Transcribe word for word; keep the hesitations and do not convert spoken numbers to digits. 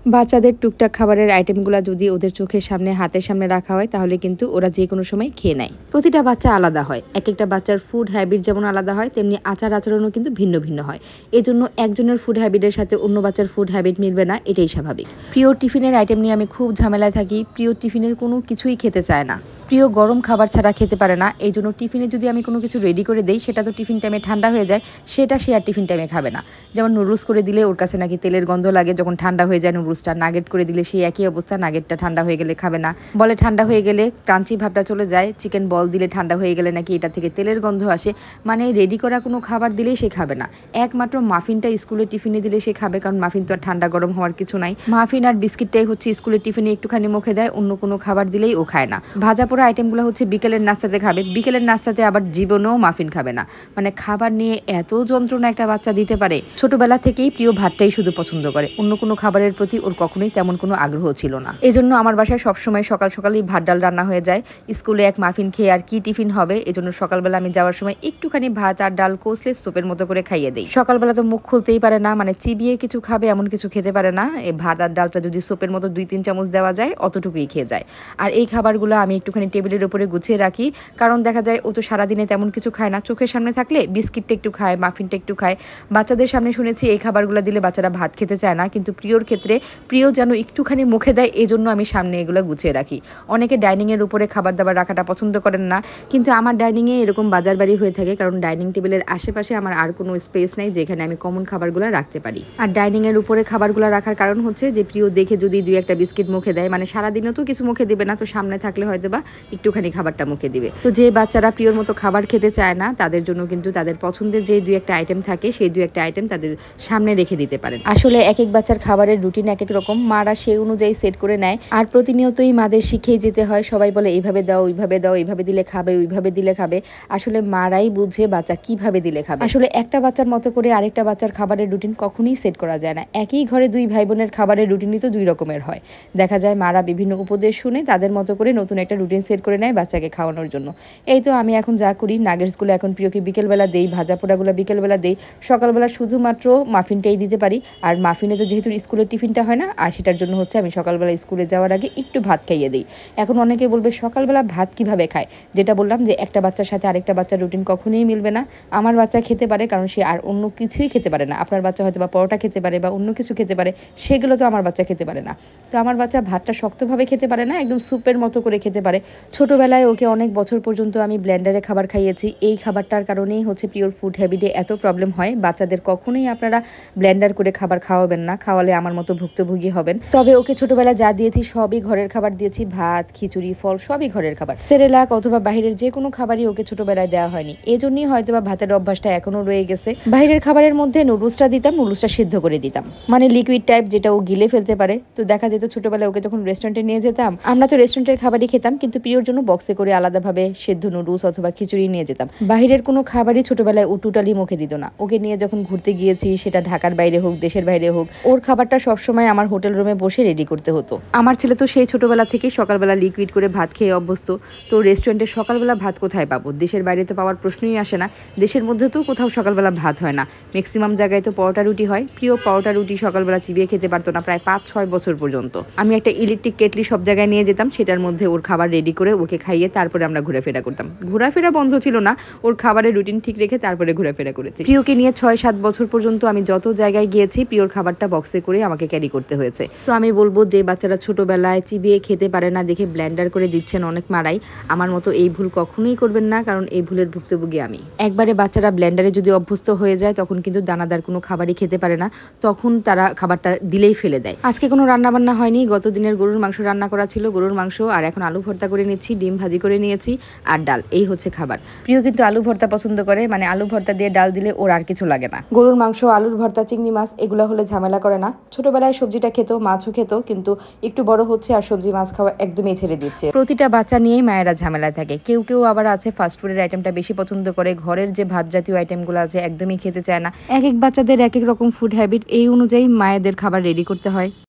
বাচ্চাদের টুকটাক খাবারের আইটেমগুলো যদি ওদের চোখের সামনে হাতের সামনে রাখা হয় তাহলে কিন্তু ওরা যে কোনো সময় খেয়ে নেয়। প্রতিটা বাচ্চা আলাদা হয়, এক একটা বাচ্চার ফুড হ্যাবিট যেমন আলাদা হয় তেমনি আচার আচরণও কিন্তু ভিন্ন ভিন্ন হয়। এজন্য একজনের ফুড হ্যাবিটের সাথে অন্য বাচ্চার ফুড হ্যাবিট মিলবে না, এটাই স্বাভাবিক। প্রিয় টিফিনের আইটেম নিয়ে আমি খুব ঝামেলায় থাকি। প্রিয় টিফিনের কোনো কিছুই খেতে চায় না, প্রিয় গরম খাবার ছাড়া খেতে পারে না। এই জন্য টিফিনে যদি আমি কোনো কিছু রেডি করে দেই সেটা তো টিফিন টাইমে ঠান্ডা হয়ে যায়, সেটা সে আর টিফিন টাইমে খাবে না। যেমন নুডলস করে দিলে ওর কাছে নাকি তেলের গন্ধ লাগে, যখন ঠান্ডা হয়ে যায় নুডলসটা। নাগেট করে দিলে সেই একই অবস্থা, নাগেটটা ঠান্ডা হয়ে গেলে খাবে না, বলে ঠান্ডা হয়ে গেলে ক্রাঞ্চি ভাবটা চলে যায়। চিকেন বল দিলে ঠান্ডা হয়ে গেলে নাকি এটা থেকে তেলের গন্ধ আসে। মানে রেডি করা কোনো খাবার দিলেই সে খাবে না। একমাত্র মাফিনটা স্কুলের টিফিনে দিলে সে খাবে, কারণ মাফিন তো আর ঠান্ডা গরম হওয়ার কিছু নাই। মাফিন আর বিস্কিটটাই হচ্ছে স্কুলের টিফিনে একটুখানি মুখে দেয়, অন্য কোনো খাবার দিলেই ও খায় না। ভাজা পোড়া আইটেমগুলো হচ্ছে বিকেলের নাস্তাতে খাবে, বিকেলের নাস্তাতে আবার জীবনেও মাফিন খাবে না। মানে খাবার নিয়ে এত যন্ত্রণা একটা বাচ্চা দিতে পারে। ছোটবেলা থেকেই প্রিয় ভাতটাই শুধু পছন্দ করে, অন্য কোনো খাবারের প্রতি ওর কখনোই তেমন কোনো আগ্রহ ছিল না। এজন্য আমার বাসায় সবসময় সকাল সকালই ভাত ডাল রান্না হয়ে যায়। স্কুলে এক মাফিন খেয়ে আর কি টিফিন হবে, এজন্য সকালবেলা আমি যাওয়ার সময় একটুখানি ভাত আর ডাল কষলে সোপের মতো করে খাইয়ে দিই। সকালবেলা তো মুখ খুলতেই পারে না, মানে চিবিয়ে কিছু খাবে এমন কিছু খেতে পারে না। এই ভাত আর ডালটা যদি সোপের মতো দুই তিন চামচ দেওয়া যায় অতটুকুই খেয়ে যায়। আর এই খাবারগুলো আমি একটুখানি টেবিলের উপরে গুছিয়ে রাখি, কারণ দেখা যায় ও তো সারাদিনে তেমন কিছু খায় না। চোখের সামনে থাকলে বিস্কিটটা একটু খায়, মাফিনটা একটু খায়। বাচ্চাদের সামনে শুনেছি এই খাবারগুলো দিলে বাচ্চারা ভাত খেতে চায় না, কিন্তু প্রিয়র ক্ষেত্রে প্রিয় যেন একটুখানি মুখে দেয়, এই জন্য আমি সামনে এগুলো গুছিয়ে রাখি। অনেকে ডাইনিংয়ের উপরে খাবার দাবার রাখাটা পছন্দ করেন না, কিন্তু আমার ডাইনিংয়ে এরকম বাজার বাড়ি হয়ে থাকে, কারণ ডাইনিং টেবিলের আশেপাশে আমার আর কোনো স্পেস নাই যেখানে আমি কমন খাবারগুলো রাখতে পারি। আর ডাইনিংয়ের উপরে খাবারগুলো রাখার কারণ হচ্ছে যে প্রিয় দেখে যদি দুই একটা বিস্কিট মুখে দেয়, মানে সারাদিনও তো কিছু মুখে দিবে না, তো সামনে থাকলে হয়তো বা একটুখানি খাবারটা মুখে দিবে। তো যে বাচ্চারা প্রিয়র মতো খাবার খেতে চায় না তাদের জন্য কিন্তু তাদের পছন্দের যে দুই একটা আইটেম থাকে সেই দুই একটা আইটেম তাদের সামনে রেখে দিতে পারেন। আসলে এক এক বাচ্চার খাবারের রুটিন এক এক রকম, মারা সেই অনুযায়ী সেট করে নেয়। আর প্রতিনিয়তই মাদের শিখিয়ে যেতে হয়। সবাই বলে এইভাবে দাও, ওইভাবে দাও, এইভাবে দিলে খাবে, ওইভাবে দিলে খাবে। আসলে মারাই বুঝে বাচ্চা কিভাবে দিলে খাবে। আসলে একটা বাচ্চার মতো করে আরেকটা বাচ্চার খাবারের রুটিন কখনোই সেট করা যায় না। একই ঘরে দুই ভাই বোনের খাবারের রুটিনই তো দুই রকমের হয়। দেখা যায় মারা বিভিন্ন উপদেশ শুনে তাদের মতো করে নতুন একটা রুটিন সেট করে নেয় বাচ্চাকে খাওয়ানোর জন্য। এই তো আমি এখন যা করি, নাগেটসগুলো এখন প্রিয়কে বিকেলবেলা দেই, ভাজা পোড়াগুলো বিকেলবেলা দেই, সকালবেলা শুধুমাত্র মাফিনটাই দিতে পারি। আর মাফিনে তো যেহেতু স্কুলের টিফিনটা হয় না, আর সেটার জন্য হচ্ছে আমি সকালবেলা স্কুলে যাওয়ার আগে একটু ভাত খাইয়ে দিই। এখন অনেকে বলবে সকালবেলা ভাত কিভাবে খায়, যেটা বললাম যে একটা বাচ্চার সাথে আরেকটা বাচ্চার রুটিন কখনোই মিলবে না। আমার বাচ্চা খেতে পারে কারণ সে আর অন্য কিছুই খেতে পারে না। আপনার বাচ্চা হয়তো বা পরোটা খেতে পারে বা অন্য কিছু খেতে পারে, সেগুলো তো আমার বাচ্চা খেতে পারে না। তো আমার বাচ্চা ভাতটা শক্তভাবে খেতে পারে না, একদম স্যুপের মতো করে খেতে পারে। ছোটবেলায় ওকে অনেক বছর পর্যন্ত আমি ব্লেন্ডারে খাবার খাইয়েছি। এই খাবারটার কারণেই হচ্ছে প্রিয়র ফুড হ্যাবিটে এত প্রবলেম হয়। বাচ্চাদের কখনোই আপনারা ব্লেন্ডার করে খাবার খাওয়াবেন না, খাওয়ালে আমার মতো ভুক্তভোগী হবেন। তবে ওকে ছোটবেলায় যা দিয়েছি সবই ঘরের খাবার দিয়েছি, ভাত, খিচুড়ি, ফল সবই ঘরের খাবার। সেরেলাক অথবা বাইরের যে কোনো খাবারই ওকে ছোটবেলায় দেওয়া হয়নি, এই জন্যই হয়তো বা ভাতের অভ্যাসটা এখনো রয়ে গেছে। বাইরের খাবারের মধ্যে নুডলসটা দিতাম, নুডলসটা সিদ্ধ করে দিতাম, মানে লিকুইড টাইপ, যেটা ও গিলে ফেলতে পারে। তো দেখা যেত ছোটবেলায় ওকে যখন রেস্টুরেন্টে নিয়ে যেতাম, আমরা তো রেস্টুরেন্টের খাবারই খেতাম, কিন্তু প্রিয়র জন্য বক্সে করে আলাদাভাবে সেদ্ধ নুডলস অথবা খিচুড়ি নিয়ে যেতাম। বাইরের কোনো খাবারই ছোটবেলায় ও টোটালি মুখে দিত না। ওকে নিয়ে যখন ঘুরতে গিয়েছি, সেটা ঢাকার বাইরে হোক দেশের বাইরে হোক, ওর খাবারটা সবসময় আমার হোটেল রুমে বসে রেডি করতে হতো। আমার ছেলে তো সেই ছোটবেলা থেকেই সকালবেলা লিকুইড করে ভাত খেয়ে অভ্যস্ত। তো রেস্টুরেন্টে সকালবেলা ভাত কোথায় পাবো, দেশের বাইরে তো পাওয়ার প্রশ্নই আসে না। দেশের মধ্যে তো কোথাও সকালবেলা ভাত হয় না, ম্যাক্সিমাম জায়গায় তো পরোটা রুটি হয়। প্রিয় পরোটা রুটি সকালবেলা চিবিয়ে খেতে পারতো না প্রায় পাঁচ ছয় বছর পর্যন্ত। আমি একটা ইলেকট্রিক কেটলি সব জায়গায় নিয়ে যেতাম, সেটার মধ্যে ওর খাবার রেডি করে ওকে খাইয়ে তারপরে আমরা ঘোরাফেরা করতাম। ঘোরাফেরা বন্ধ ছিল না, ওর খাবারের রুটিন ঠিক রেখে তারপরে ঘোরাফেরা করেছি। প্রিয়কে নিয়ে ছয় সাত বছর পর্যন্ত আমি যত জায়গায় গিয়েছি প্রিয়র খাবারটা বক্সে করে আমাকে ক্যারি করতে হয়েছে। তো আমি বলবো যে বাচ্চারা ছোটবেলায় চিবিয়ে খেতে পারে না দেখে ব্লেন্ডার করে দিচ্ছেন অনেক মারাই, আমার মতো এই ভুল কখনোই করবেন না, কারণ এই ভুলের ভুক্তভোগী আমি। একবারে বাচ্চারা ব্লেন্ডারে যদি অভ্যস্ত হয়ে যায় তখন কিন্তু দানাদার কোনো খাবারই খেতে পারে না, তখন তারা খাবারটা দিলেই ফেলে দেয়। আজকে কোনো রান্না বান্না হয়নি, গত দিনের গরুর মাংস রান্না করা ছিল, গরুর মাংস, আর এখন আলু ভর্তা করে নিচ্ছি, ডিম ভাজি করে নিয়েছি আর ডাল, এই হচ্ছে খাবার। প্রিয় কিন্তু আলু ভর্তা পছন্দ করে, মানে আলু ভর্তা দিয়ে ডাল দিলে ওর আর কিছু লাগে না। গরুর মাংস, আলুর ভর্তা, চিংড়ি মাছ এগুলো হলে ঝামেলা করে না। ছোটবেলায় সবজিটা খেত, মাছও খেত, কিন্তু একটু বড় হচ্ছে আর সবজি মাছ খাওয়া একদমই ছেড়ে দিচ্ছে। প্রতিটা বাচ্চা নিয়েই মায়েরা ঝামেলায় থাকে। কেউ কেউ আবার আছে ফাস্টফুডের আইটেমটা বেশি পছন্দ করে, ঘরের যে ভাত জাতীয় আইটেমগুলো আছে একদমই খেতে চায় না। এক এক বাচ্চাদের এক এক রকম ফুড হ্যাবিট, এই অনুযায়ী মায়েদের খাবার রেডি করতে হয়।